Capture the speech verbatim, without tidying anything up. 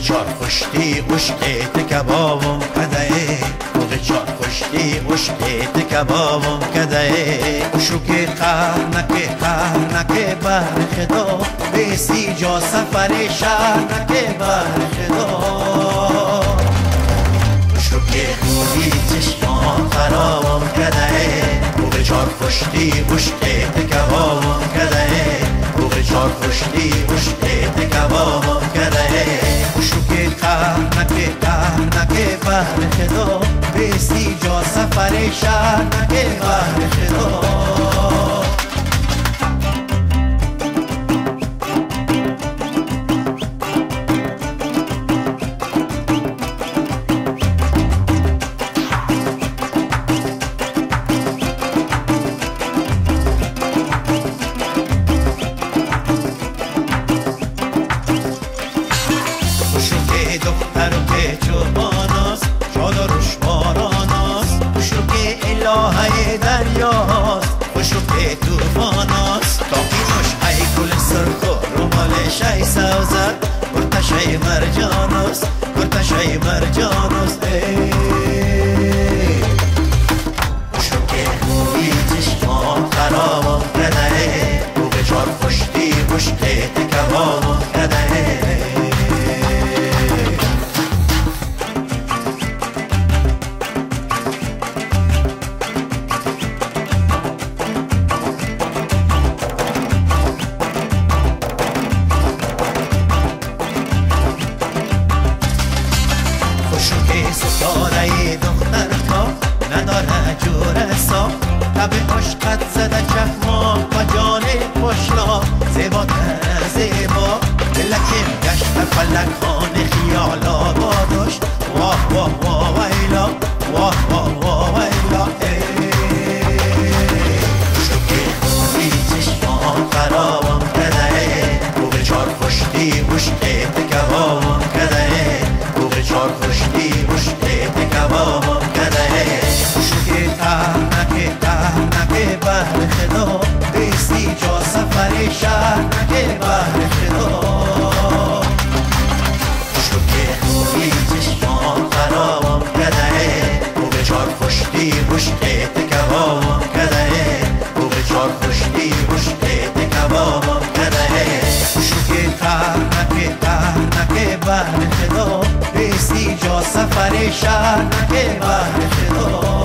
چار خوشتی عشقت کبابم کدای بوغ چار خوشتی عشقت کبابم کدای وشو که قهر نکه قهر نکه بر خدا بیسی جا سفر شهر نکه بر خدا وشو که خوبی چشمان خرابم کدای بوغ چار خوشتی عشقت کبابم کدای بوغ چار خوشتی عشقت کبابم کدای وشو که قهر نکه قهر نکه بر خدا بیسی جا سفر شهر نکه بر خدا دختر که جواناست شاد و روش باراناست خوشو که الهه دریاست خوشو که توفاناست تا اینوش ای گل سرخ و رومالش ای سوزد گرتش ای مرجاناست گرتش ای مرجاناست خوشو که خوبی چشمان خرابم کده بوغ چار خوشتی عشقت کبابم کده ستاره دختر تا نداره جور حساب تب عشقت زده چشما و جان خوشلا زیباتر زیبا دلکم گشت فلک خانه خیال آبادش واه واه واه ویلا واه واه واه ویلا شو که خوبی چشمان خرابم کده بوغ چار خوشتی عشقت کبابم کده بوغ چار خوشتی عشقت کبابم کده وشو که قهر نکه قهر نکه بر خدا بیستی جا سفر شهر نکه بر خدا وشو که خوبی چشمان خرابم کده بوغ چار خوشتی عشقت کبابم کده بوغ چار خوشتی عشقت کبابم کده وشو که قهر نکه قهر نکه بر خدا بیستی جا سفر شهر نکه بر خدا